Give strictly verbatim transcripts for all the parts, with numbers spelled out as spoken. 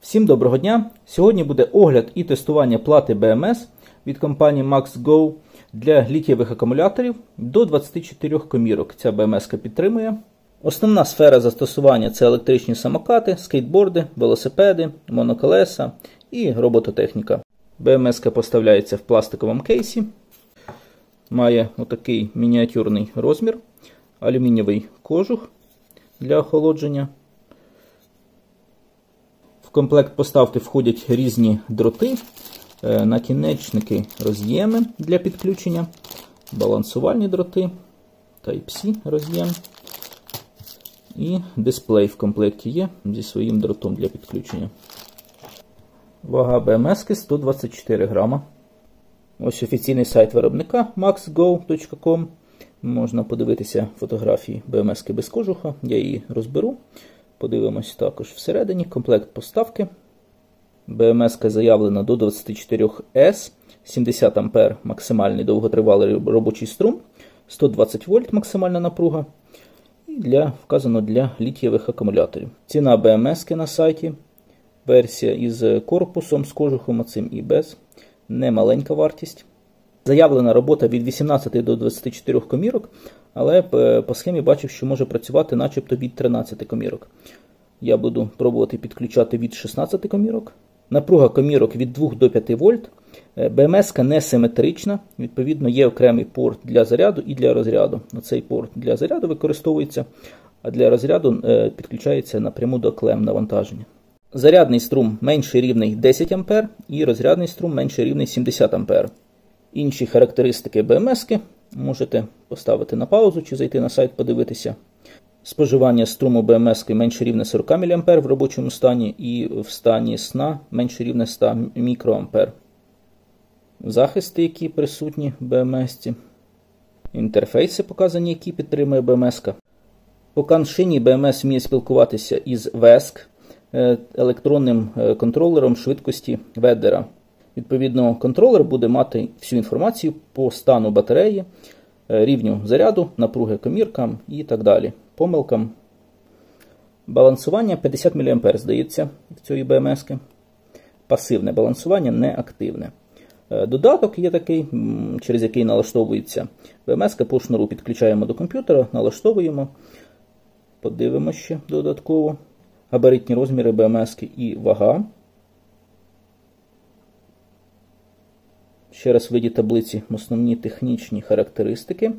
Всім доброго дня! Сьогодні буде огляд і тестування плати бі ем ес від компанії MaxGo для літієвих акумуляторів до двадцяти чотирьох комірок. Ця бі ем ес підтримує. Основна сфера застосування – це електричні самокати, скейтборди, велосипеди, моноколеса і робототехніка. бі ем ес поставляється в пластиковому кейсі. Має отакий мініатюрний розмір, алюмінієвий кожух для охолодження. В комплект поставки входять різні дроти, накінечники, роз'єми для підключення, балансувальні дроти, Type-C роз'єм і дисплей в комплекті є зі своїм дротом для підключення. Вага бі ем ес сто двадцять чотири грама. Ось офіційний сайт виробника макс го точка ком. Можна подивитися фотографії бі ем ес без кожуха, я її розберу. Подивимось також всередині комплект поставки. бі ем ес заявлена до двадцяти чотирьох ес, сімдесят ампер максимальний довготривалий робочий струм, сто двадцять вольт максимальна напруга. І для, вказано для літієвих акумуляторів. Ціна бі ем ес на сайті. Версія із корпусом, з кожухом, оцим і без. Немаленька вартість. Заявлена робота від вісімнадцяти до двадцяти чотирьох комірок, але по схемі бачив, що може працювати начебто від тринадцяти комірок. Я буду пробувати підключати від шістнадцяти комірок. Напруга комірок від двох до п'яти вольт. бі ем ес не симетрична, відповідно є окремий порт для заряду і для розряду. Цей порт для заряду використовується, а для розряду підключається напряму до клем навантаження. Зарядний струм менший рівний десять ампер і розрядний струм менший рівний сімдесят ампер. Інші характеристики бі ем ес можете поставити на паузу чи зайти на сайт подивитися. Споживання струму бі ем ес менше рівне сорок міліампер в робочому стані і в стані сна менше рівне сто мікроампер. Захисти, які присутні в бі ем ес. Інтерфейси показані, які підтримує бі ем ес. По коншині бі ем ес вміє спілкуватися із ві і ес ці, електронним контролером швидкості ведера. Відповідно, контролер буде мати всю інформацію по стану батареї, рівню заряду, напруги коміркам і так далі. Помилкам. Балансування п'ятдесят міліампер, здається, в цій бі ем ес. Пасивне балансування, не активне. Додаток є такий, через який налаштовується бі ем ес. По шнуру підключаємо до комп'ютера, налаштовуємо. Подивимося ще додатково. Габаритні розміри бі ем ес і вага. Ще раз в виді таблиці основні технічні характеристики.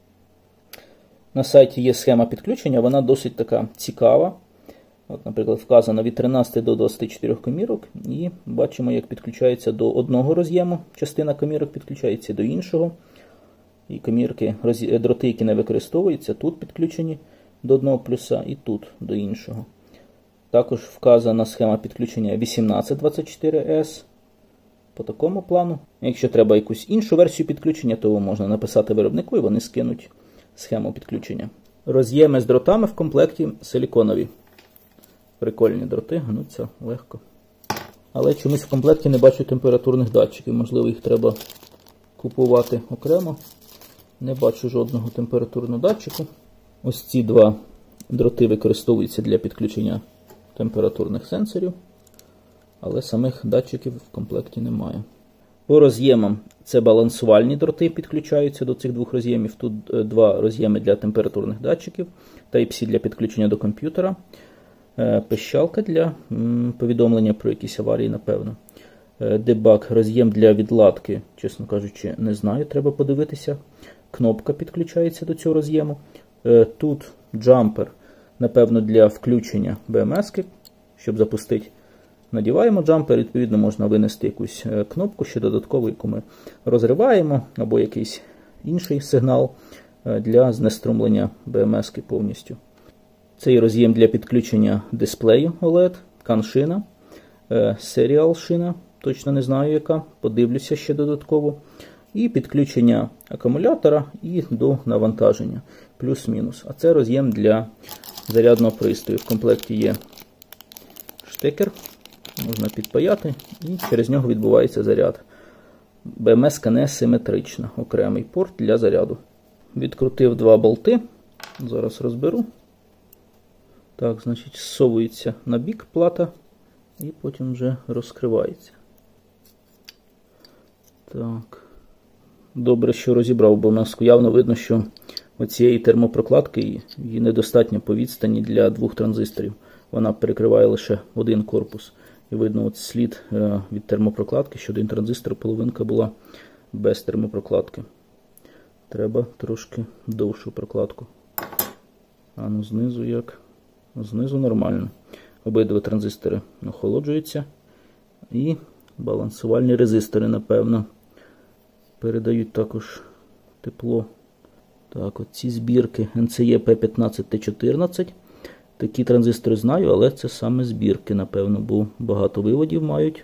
На сайті є схема підключення, вона досить така цікава. От, наприклад, вказано від тринадцяти до двадцяти чотирьох комірок. І бачимо, як підключається до одного роз'єму. Частина комірок підключається до іншого. І комірки, дроти, які не використовуються, тут підключені до одного плюса і тут до іншого. Також вказана схема підключення вісімнадцять двадцять чотири ес. По такому плану. Якщо треба якусь іншу версію підключення, то можна написати виробнику і вони скинуть схему підключення. Роз'єми з дротами в комплекті силіконові. Прикольні дроти, гнуться легко. Але чомусь в комплекті не бачу температурних датчиків. Можливо, їх треба купувати окремо. Не бачу жодного температурного датчику. Ось ці два дроти використовуються для підключення температурних сенсорів. Але самих датчиків в комплекті немає. По роз'ємам це балансувальні дроти підключаються до цих двох роз'ємів. Тут два роз'єми для температурних датчиків, Type-C для підключення до комп'ютера, пищалка для повідомлення про якісь аварії, напевно. Дебаг, роз'єм для відладки, чесно кажучи, не знаю, треба подивитися. Кнопка підключається до цього роз'єму. Тут джампер, напевно, для включення бі ем ес, щоб запустити. Надіваємо джампер, відповідно, можна винести якусь кнопку ще додаткову, яку ми розриваємо, або якийсь інший сигнал для знеструмлення бі ем ес повністю. Цей роз'єм для підключення дисплею о лед, каншина, серіал шина, точно не знаю яка, подивлюся ще додатково. І підключення акумулятора і до навантаження, плюс-мінус. А це роз'єм для зарядного пристрою. В комплекті є штекер. Можна підпаяти і через нього відбувається заряд. бі ем ес не симетрична. Окремий порт для заряду. Відкрутив два болти. Зараз розберу. Так, значить, зсовується на бік плата і потім вже розкривається. Так. Добре, що розібрав, бо в нас явно видно, що оцієї термопрокладки її недостатньо по відстані для двох транзисторів. Вона перекриває лише один корпус. І видно от слід від термопрокладки, що один транзистор, половинка була без термопрокладки. Треба трошки довшу прокладку. А ну знизу як? Знизу нормально. Обидва транзистори охолоджуються. І балансувальні резистори, напевно, передають також тепло. Так, от ці збірки ен це є пі п'ятнадцять те чотирнадцять. Такі транзистори знаю, але це саме збірки, напевно, бо багато виводів мають.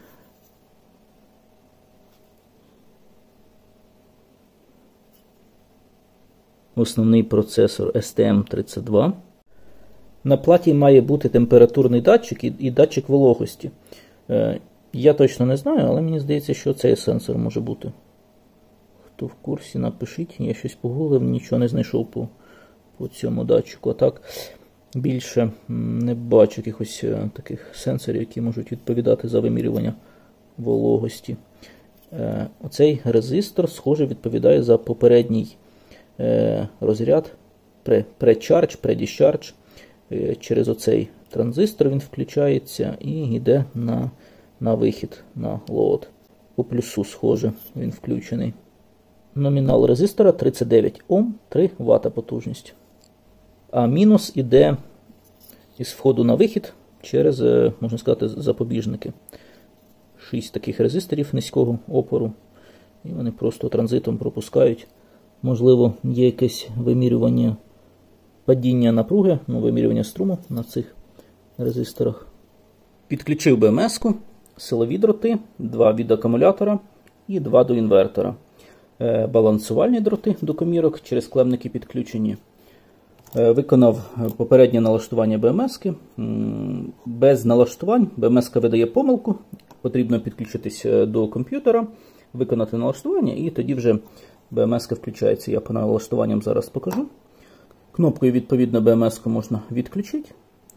Основний процесор ес те ем тридцять два. На платі має бути температурний датчик і, і датчик вологості. Е, я точно не знаю, але мені здається, що цей сенсор може бути. Хто в курсі, напишіть. Я щось погуглив, нічого не знайшов по, по цьому датчику. А так, більше не бачу якихось таких сенсорів, які можуть відповідати за вимірювання вологості. Е, оцей резистор, схоже, відповідає за попередній е, розряд pre-charge, pre-discharge. Е, через оцей транзистор він включається і йде на, на вихід, на лоад. По плюсу, схоже, він включений. Номінал резистора тридцять дев'ять Ом, три вата потужність. А мінус іде із входу на вихід через, можна сказати, запобіжники. Шість таких резисторів низького опору. І вони просто транзитом пропускають. Можливо, є якесь вимірювання падіння напруги, ну, вимірювання струму на цих резисторах. Підключив бе ем ес-ку, силові дроти, два від акумулятора і два до інвертора. Балансувальні дроти до комірок через клемники підключені. Виконав попереднє налаштування бе ем ес-ки. Без налаштувань бе ем ес-ка видає помилку. Потрібно підключитись до комп'ютера, виконати налаштування, і тоді вже бе ем ес-ка включається. Я по налаштуванням зараз покажу. Кнопкою відповідно бе ем ес-ку можна відключити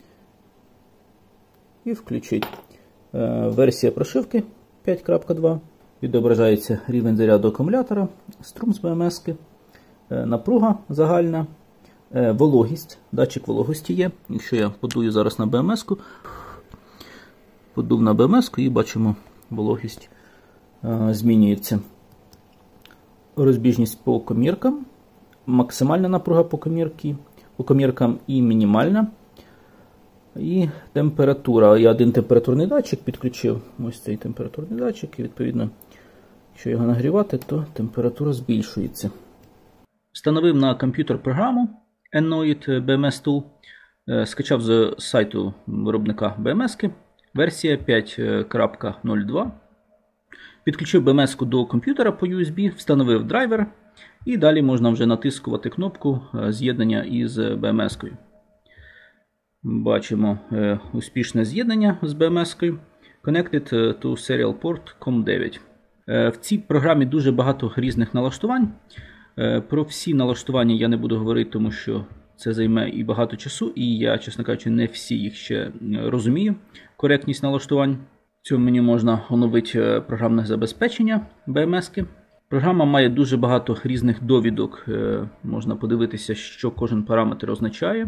і включити. Версія прошивки п'ять крапка два. Відображається рівень заряду акумулятора, струм з бе ем ес-ки, напруга загальна, вологість, датчик вологості є. Якщо я подую зараз на бе ем ес-ку, подув на бе ем ес-ку і бачимо, вологість змінюється. Розбіжність по коміркам, максимальна напруга по комірці, по коміркам і мінімальна. І температура. Я один температурний датчик підключив. Ось цей температурний датчик. І відповідно, якщо його нагрівати, то температура збільшується. Встановив на комп'ютер програму Enoid бе ем ес Tool. Скачав з сайту виробника бе ем ес-ки. Версія п'ять крапка нуль два. Підключив бе ем ес-ку до комп'ютера по ю ес бі, встановив драйвер. І далі можна вже натискувати кнопку з'єднання із бе ем ес-кою. Бачимо е, успішне з'єднання з бе ем ес-кою. Connected to Serial Port ком дев'ять. Е, в цій програмі дуже багато різних налаштувань. Е, про всі налаштування я не буду говорити, тому що це займе і багато часу, і я, чесно кажучи, не всі їх ще розумію. Коректність налаштувань. В цьому мені можна оновити програмне забезпечення бе ем ес-ки. Програма має дуже багато різних довідок. Е, можна подивитися, що кожен параметр означає.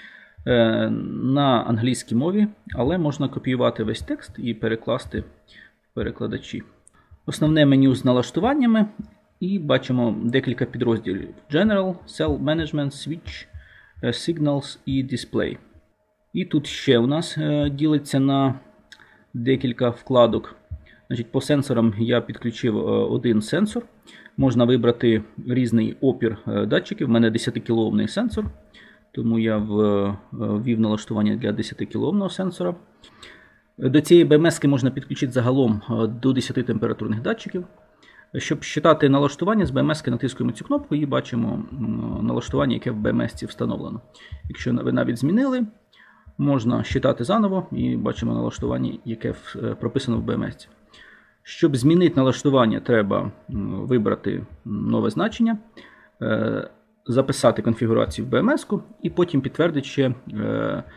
На англійській мові, але можна копіювати весь текст і перекласти в перекладачі. Основне меню з налаштуваннями і бачимо декілька підрозділів: General, Cell Management, Switch, Signals і Display. І тут ще у нас ділиться на декілька вкладок. Значить, по сенсорам я підключив один сенсор. Можна вибрати різний опір датчиків. У мене десятикілоомний сенсор. Тому я ввів налаштування для десятикілоомного сенсора. До цієї бе ем ес-ки можна підключити загалом до десяти температурних датчиків. Щоб считати налаштування з бе ем ес-ки, натискуємо цю кнопку і бачимо налаштування, яке в бе ем ес-ці встановлено. Якщо ви навіть змінили, можна считати заново і бачимо налаштування, яке прописано в бе ем ес-ці. Щоб змінити налаштування, треба вибрати нове значення, записати конфігурацію в бе ем ес-ку і потім підтвердити ще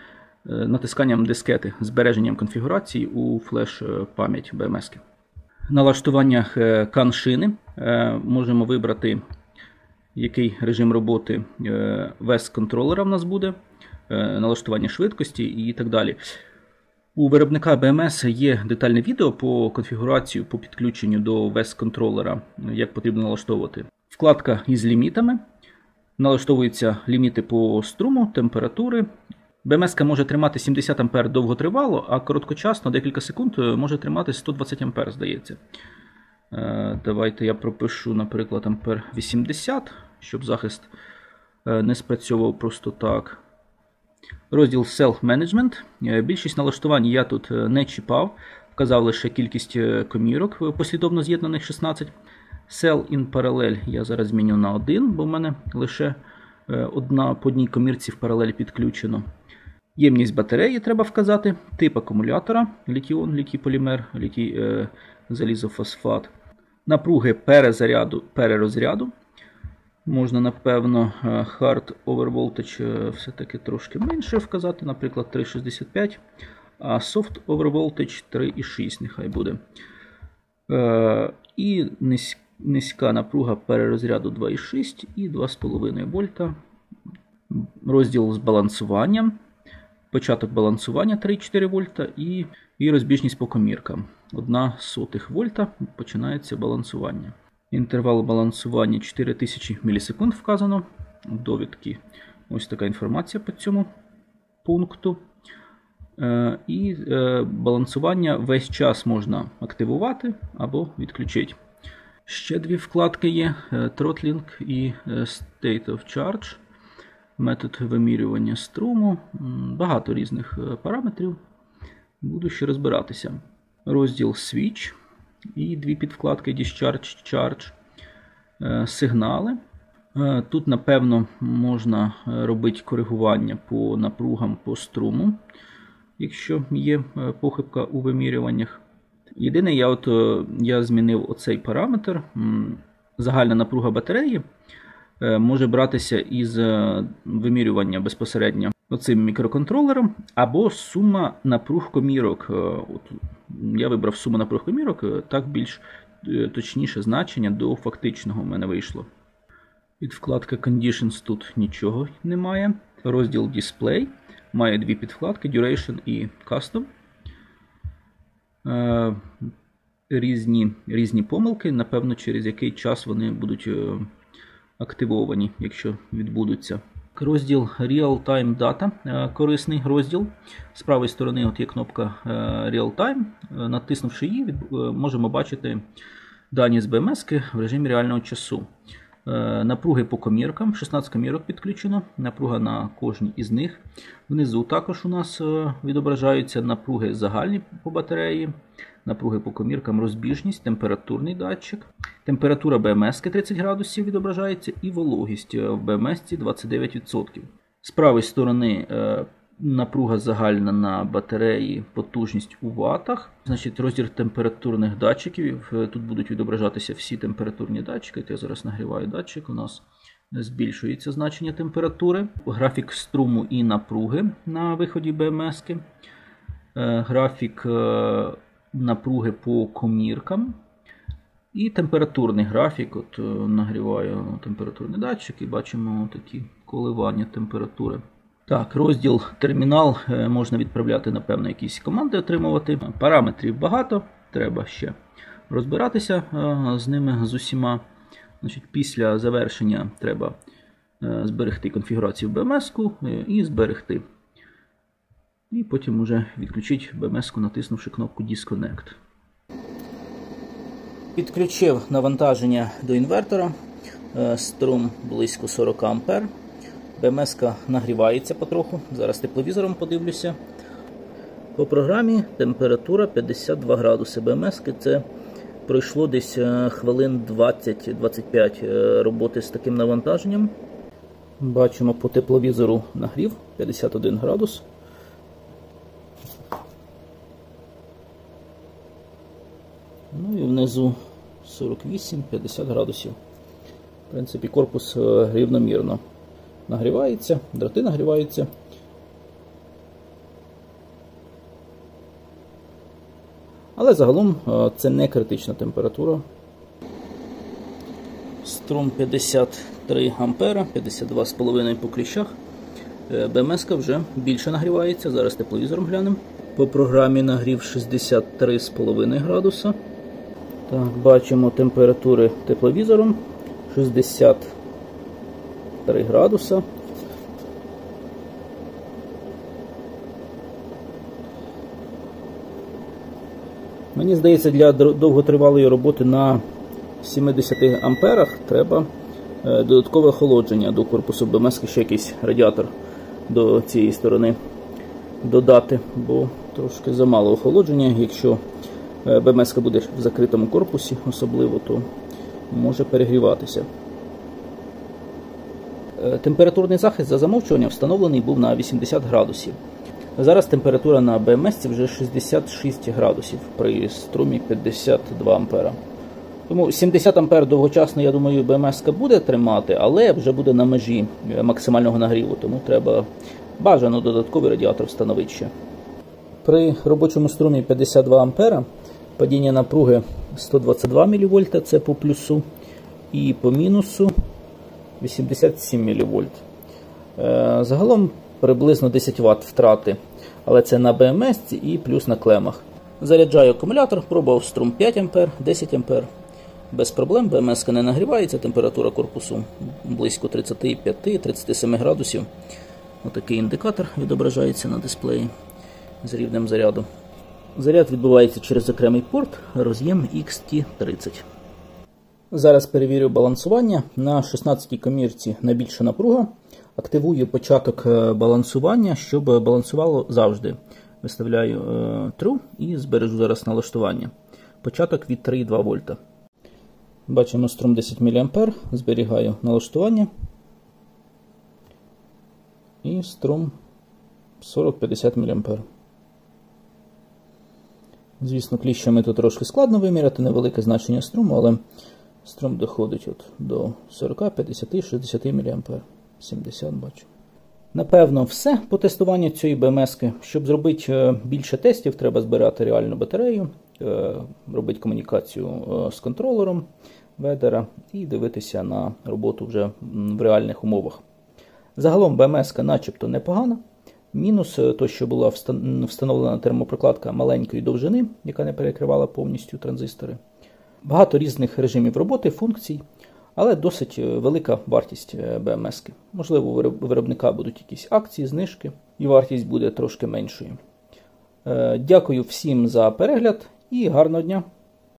натисканням дискети, збереженням конфігурації у флеш-пам'ять бе ем ес-ки. В налаштуваннях кан-шини можемо вибрати, який режим роботи вес контролера в нас буде, налаштування швидкості і так далі. У виробника бе ем ес є детальне відео по конфігурацію, по підключенню до вес контролера, як потрібно налаштовувати. Вкладка із лімітами. Налаштовуються ліміти по струму, температури. бе ем ес-ка може тримати сімдесят ампер довготривало, а короткочасно, декілька секунд, може тримати сто двадцять ампер, здається. Давайте я пропишу, наприклад, ампер вісімдесят, щоб захист не спрацьовував просто так. Розділ Cell Management. Більшість налаштувань я тут не чіпав, вказав лише кількість комірок послідовно з'єднаних шістнадцять. Cell in Parallel я зараз зміню на один, бо в мене лише одна по одній комірці в паралель підключено. Ємність батареї треба вказати, тип акумулятора, літій-іон, літій-полімер, літій-залізофосфат. Напруги перезаряду, перерозряду. Можна, напевно, hard overvoltage все-таки трошки менше вказати, наприклад, три шістдесят п'ять, а soft overvoltage три і шість нехай буде. І низька напруга перерозряду два і шість і два з половиною вольта. Розділ з балансуванням. Початок балансування три і чотири вольта і, і розбіжність по коміркам. одна сотих вольта починається балансування. Інтервал балансування чотири тисячі мілісекунд вказано. В довідці ось така інформація по цьому пункту. Е, і е, балансування весь час можна активувати або відключити. Ще дві вкладки є. Throttling і State of Charge. Метод вимірювання струму. Багато різних параметрів. Буду ще розбиратися. Розділ Switch. І дві підвкладки Discharge, Charge. Сигнали. Тут, напевно, можна робити коригування по напругам по струму, якщо є похибка у вимірюваннях. Єдине, я, от, я змінив оцей параметр. Загальна напруга батареї може братися із вимірювання безпосередньо оцим мікроконтролером, або сума напруг комірок. От, я вибрав суму напруг комірок, так більш точніше значення до фактичного в мене вийшло. Від вкладки Conditions тут нічого немає. Розділ Display має дві підвкладки Duration і Custom. Е, різні, різні помилки, напевно, через який час вони будуть е, активовані, якщо відбудуться. Розділ Real Time Data, е, корисний розділ. З правої сторони от є кнопка е, Real Time. Е, натиснувши її, від, е, можемо бачити дані з бе ем ес-ки в режимі реального часу. Е, напруги по коміркам, шістнадцять комірок підключено, напруга на кожній із них. Внизу також у нас е, відображаються напруги загальні по батареї, напруги по коміркам, розбіжність, температурний датчик. Температура бе ем ес-ки тридцять градусів відображається і вологість в бе ем ес-ці двадцять дев'ять відсотків. З правої сторони е, напруга загальна на батареї, потужність у ватах. Значить, розділ температурних датчиків. Тут будуть відображатися всі температурні датчики. Я зараз нагріваю датчик. У нас збільшується значення температури. Графік струму і напруги на виході бе ем ес-ки. Графік напруги по коміркам. І температурний графік. От нагріваю температурний датчик і бачимо такі коливання температури. Так, розділ термінал, можна відправляти, напевно, якісь команди отримувати. Параметрів багато, треба ще розбиратися з ними, з усіма. Значить, після завершення треба зберегти конфігурацію бе ем ес-ку і зберегти. І потім вже відключити бе ем ес-ку, натиснувши кнопку Disconnect. Підключив навантаження до інвертора, струм близько сорок ампер. бе ем ес-ка нагрівається потроху, зараз тепловізором подивлюся. По програмі температура п'ятдесят два градуси. бе ем ес-ки це пройшло десь хвилин двадцять двадцять п'ять роботи з таким навантаженням. Бачимо по тепловізору нагрів п'ятдесят один градус. Ну і внизу сорок вісім п'ятдесят градусів. В принципі, корпус рівномірно нагрівається, дроти нагріваються. Але загалом це не критична температура. Струм п'ятдесят три ампера, п'ятдесят два з половиною по кліщах. Б М С-ка вже більше нагрівається, зараз тепловізором глянемо. По програмі нагрів шістдесят три з половиною градуса. Так, бачимо температури тепловізором шістдесят три градуса. Мені здається, для довготривалої роботи на сімдесяти амперах треба додаткове охолодження до корпусу Б М С, ще якийсь радіатор до цієї сторони додати, бо трошки замало охолодження. Якщо Б М С буде в закритому корпусі особливо, то може перегріватися. Температурний захист за замовчуванням встановлений був на вісімдесят градусів. Зараз температура на Б М С вже шістдесят шість градусів при струмі п'ятдесят два ампера. Тому сімдесят ампер довгочасно, я думаю, Б М С буде тримати, але вже буде на межі максимального нагріву, тому треба бажано додатковий радіатор встановити ще. При робочому струмі п'ятдесят два ампера падіння напруги сто двадцять два мілівольта, це по плюсу, і по мінусу вісімдесят сім мілівольт. Загалом приблизно десять ватт втрати, але це на Б М С і плюс на клемах. Заряджаю акумулятор, пробував струм п'ять ампер, десять ампер. Без проблем, Б М С не нагрівається, температура корпусу близько тридцять п'ять - тридцять сім градусів. Отакий індикатор відображається на дисплеї з рівнем заряду. Заряд відбувається через окремий порт, роз'єм Х Т тридцять. Зараз перевірю балансування. На шістнадцятій комірці найбільша напруга. Активую початок балансування, щоб балансувало завжди. Виставляю е, True і збережу зараз налаштування. Початок від три і два вольта. Бачимо струм десять міліампер, зберігаю налаштування. І струм сорок - п'ятдесят міліампер. Звісно, кліщами тут трошки складно виміряти, невелике значення струму, але струм доходить от до сорок, п'ятдесят, шістдесят міліампер. сімдесят бачу. Напевно, все по тестуванню цієї Б М С-ки. Щоб зробити більше тестів, треба збирати реальну батарею, робити комунікацію з контролером ведера і дивитися на роботу вже в реальних умовах. Загалом Б М С-ка начебто непогана. Мінус то, що була встановлена термопрокладка маленької довжини, яка не перекривала повністю транзистори. Багато різних режимів роботи, функцій, але досить велика вартість Б М С-ки. Можливо, у виробника будуть якісь акції, знижки, і вартість буде трошки меншою. Дякую всім за перегляд і гарного дня!